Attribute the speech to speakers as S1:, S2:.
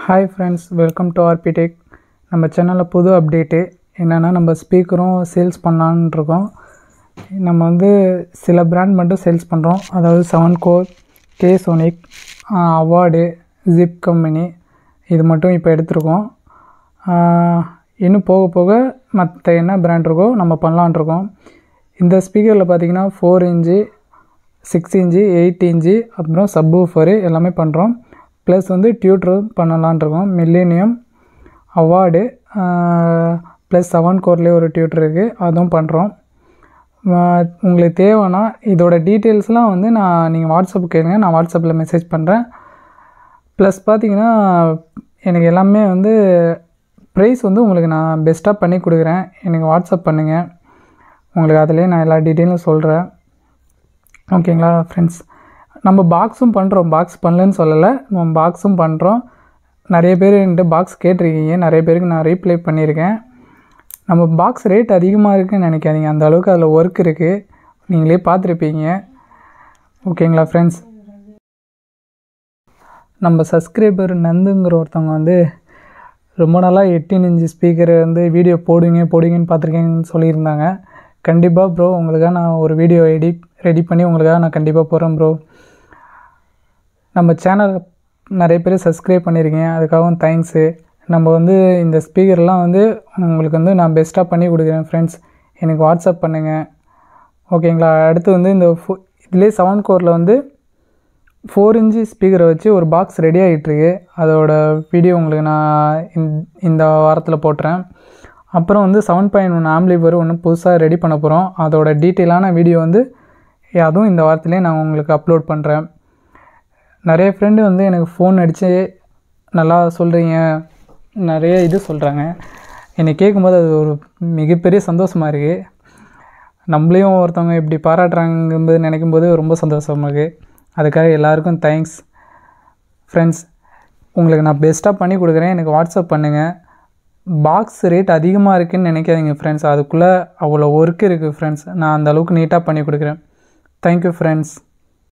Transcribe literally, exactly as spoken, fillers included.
S1: Hi friends, welcome to Orbitech. நம்ம சேனலில் புது அப்டேட்டு என்னென்னா, நம்ம ஸ்பீக்கரும் சேல்ஸ் பண்ணலான்னு இருக்கோம். நம்ம வந்து சில பிராண்ட் மட்டும் சேல்ஸ் பண்ணுறோம். அதாவது seven core, K Sonic, award, zip company இது மட்டும் இப்போ எடுத்திருக்கோம். இன்னும் போக போக மற்ற என்ன பிராண்ட் இருக்கோ நம்ம பண்ணலான் இருக்கோம். இந்த ஸ்பீக்கரில் பார்த்திங்கன்னா four inch, six inch, eight inch, அப்புறம் சப்வூஃபரு எல்லாமே பண்ணுறோம். ப்ளஸ் வந்து டியூட்டரும் பண்ணலான் இருக்கோம். மில்லேனியம், அவார்டு, ப்ளஸ் செவன் கோர்லேயே ஒரு டியூட்டர் இருக்குது, அதுவும் பண்ணுறோம். உங்களுக்கு தேவைன்னா இதோட டீட்டெயில்ஸ்லாம் வந்து நான் நீங்கள் வாட்ஸ்அப் கேளுங்க, நான் வாட்ஸ்அப்பில் மெசேஜ் பண்ணுறேன். ப்ளஸ் பார்த்திங்கன்னா எனக்கு எல்லாமே வந்து ப்ரைஸ் வந்து உங்களுக்கு நான் பெஸ்ட்டாக பண்ணி கொடுக்குறேன். எனக்கு வாட்ஸ்அப் பண்ணுங்கள், உங்களுக்கு அதிலே நான் எல்லா டீட்டெயிலும் சொல்கிறேன். ஓகேங்களா ஃப்ரெண்ட்ஸ்? நம்ம பாக்ஸும் பண்ணுறோம், பாக்ஸ் பண்ணலன்னு சொல்லலை, நம்ம பாக்ஸும் பண்ணுறோம். நிறைய பேர் என்கிட்ட பாக்ஸ் கேட்டிருக்கீங்க, நிறைய பேருக்கு நான் ரீப்ளை பண்ணியிருக்கேன். நம்ம பாக்ஸ் ரேட் அதிகமாக இருக்குதுன்னு நினைக்காதீங்க, அந்த அளவுக்கு அதில் ஒர்க் இருக்குது, நீங்களே பார்த்துருப்பீங்க. ஓகேங்களா ஃப்ரெண்ட்ஸ்? நம்ம சப்ஸ்கிரைபர் நந்துங்கிற ஒருத்தவங்க வந்து ரொம்ப நாளாக எயிட்டீன் இன்ச்சு ஸ்பீக்கரை வந்து வீடியோ போடுவீங்க போடுவீங்கன்னு பார்த்துருக்கேன்னு சொல்லியிருந்தாங்க. கண்டிப்பாக ப்ரோ, உங்களுக்காக நான் ஒரு வீடியோ எடிட் ரெடி பண்ணி உங்களுக்காக நான் கண்டிப்பாக போகிறேன் ப்ரோ. நம்ம சேனல் நிறைய பேர் சப்ஸ்கிரைப் பண்ணியிருக்கீங்க, அதுக்காகவும் தேங்க்ஸு. நம்ம வந்து இந்த ஸ்பீக்கர்லாம் வந்து உங்களுக்கு வந்து நான் பெஸ்ட்டாக பண்ணி கொடுக்குறேன் ஃப்ரெண்ட்ஸ். எனக்கு வாட்ஸ்அப் பண்ணுங்கள், ஓகேங்களா? அடுத்து வந்து இந்த ஃபோ இதிலே செவன் கோரில் வந்து ஃபோர் இன்ச்சு ஸ்பீக்கரை வச்சு ஒரு பாக்ஸ் ரெடி ஆகிட்டுருக்கு. அதோட வீடியோ உங்களுக்கு நான் இந்த வாரத்தில் போட்டுறேன். அப்புறம் வந்து செவன் பாயிண்ட் ஒன் ஆம்ப்ளிஃபையர் ஒன்று புதுசாக ரெடி பண்ண போகிறோம். அதோட டீட்டெயிலான வீடியோ வந்து அதுவும் இந்த வாரத்திலே நான் உங்களுக்கு அப்லோட் பண்ணுறேன். நிறைய ஃப்ரெண்டு வந்து எனக்கு ஃபோன் அடித்து நல்லா சொல்கிறீங்க, நிறைய இது சொல்கிறாங்க. என்னை கேட்கும்போது அது ஒரு மிகப்பெரிய சந்தோஷமாக இருக்குது. நம்மளையும் ஒருத்தவங்க இப்படி பாராட்டுறாங்கும்போது நினைக்கும்போது ரொம்ப சந்தோஷமாக இருக்குது. அதுக்காக எல்லாருக்கும் தேங்க்ஸ் ஃப்ரெண்ட்ஸ். உங்களுக்கு நான் பெஸ்ட்டாக பண்ணி கொடுக்குறேன், எனக்கு வாட்ஸ்அப் பண்ணுங்கள். பாக்ஸ் ரேட் அதிகமாக இருக்குதுன்னு நினைக்காதீங்க ஃப்ரெண்ட்ஸ், அதுக்குள்ளே அவ்வளோ ஒர்க் இருக்குது ஃப்ரெண்ட்ஸ். நான் அந்த அளவுக்கு நீட்டாக பண்ணி கொடுக்குறேன். Thank you friends.